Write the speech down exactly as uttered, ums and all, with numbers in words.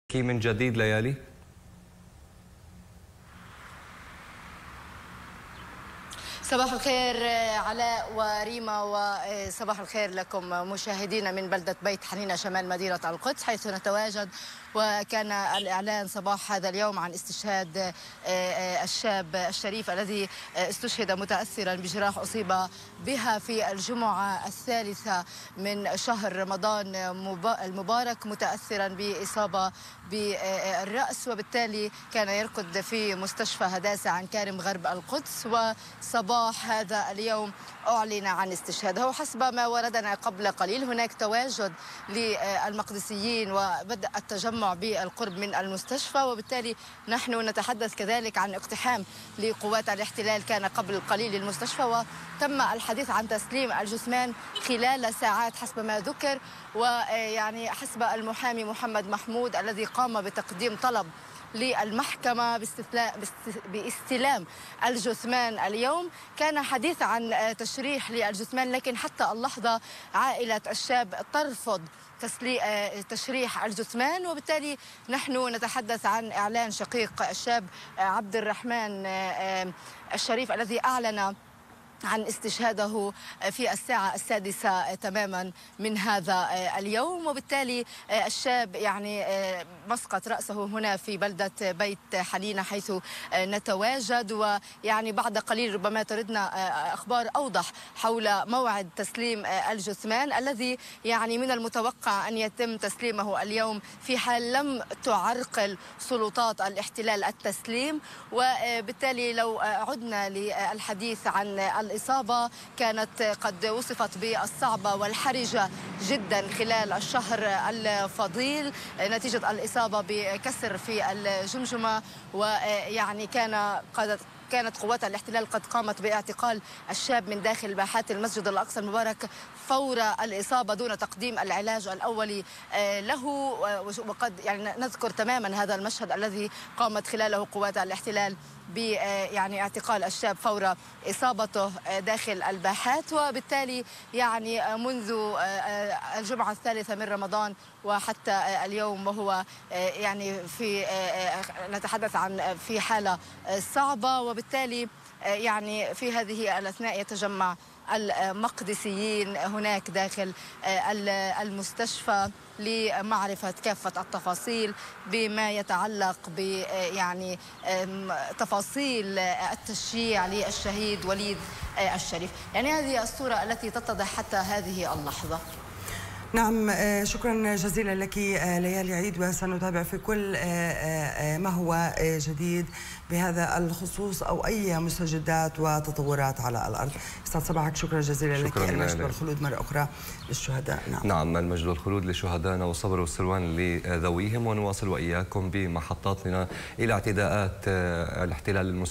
من جديد ليالي. صباح الخير علاء وريما، وصباح الخير لكم مشاهدينا من بلدة بيت حنينة شمال مدينة القدس، حيث نتواجد. وكان الإعلان صباح هذا اليوم عن استشهاد الشاب الشريف الذي استشهد متأثرا بجراح أصيب بها في الجمعة الثالثة من شهر رمضان المبارك، متأثرا بإصابة بالرأس، وبالتالي كان يركض في مستشفى هداسة عن كارم غرب القدس. وصباح هذا اليوم أعلن عن استشهاده. وحسب ما وردنا قبل قليل هناك تواجد للمقدسيين وبدأ التجمع بالقرب من المستشفى، وبالتالي نحن نتحدث كذلك عن اقتحام لقوات الاحتلال كان قبل قليل للمستشفى، وتم الحديث عن تسليم الجثمان خلال ساعات حسب ما ذكر. ويعني حسب المحامي محمد محمود الذي قام بتقديم طلب للمحكمة باستلام الجثمان اليوم، كان حديث عن تشريح للجثمان، لكن حتى اللحظة عائلة الشاب ترفض تشريح الجثمان. وبالتالي نحن نتحدث عن إعلان شقيق الشاب عبد الرحمن الشريف الذي أعلن عن استشهاده في الساعة السادسة تماما من هذا اليوم. وبالتالي الشاب يعني مسقط رأسه هنا في بلدة بيت حنينة حيث نتواجد. ويعني بعد قليل ربما تردنا أخبار أوضح حول موعد تسليم الجثمان الذي يعني من المتوقع أن يتم تسليمه اليوم في حال لم تعرقل سلطات الاحتلال التسليم. وبالتالي لو عدنا للحديث عن الإصابة، كانت قد وصفت بالصعبة والحرجة جدا خلال الشهر الفضيل نتيجة الإصابة بكسر في الجمجمة. ويعني كان قد كانت قوات الاحتلال قد قامت باعتقال الشاب من داخل باحات المسجد الأقصى المبارك فور الإصابة دون تقديم العلاج الأولي له. وقد يعني نذكر تماما هذا المشهد الذي قامت خلاله قوات الاحتلال ب يعني اعتقال الشاب فور إصابته داخل الباحات. وبالتالي يعني منذ الجمعة الثالثة من رمضان وحتى اليوم وهو يعني في نتحدث عن في حالة صعبة. وبالتالي يعني في هذه الأثناء يتجمع المقدسيين هناك داخل المستشفى لمعرفة كافة التفاصيل بما يتعلق ب يعني تفاصيل التشييع للشهيد وليد الشريف. يعني هذه الصورة التي تتضح حتى هذه اللحظة. نعم، شكرا جزيلا لك ليالي عيد، وسنتابع في كل ما هو جديد بهذا الخصوص أو أي مستجدات وتطورات على الأرض. أستاذ صباحك، شكرا جزيلا لك. المجد والخلود مرة أخرى للشهداء. نعم. نعم، المجد والخلود لشهدائنا والصبر والسلوان لذويهم. ونواصل وإياكم بمحطاتنا إلى اعتداءات الاحتلال المستمر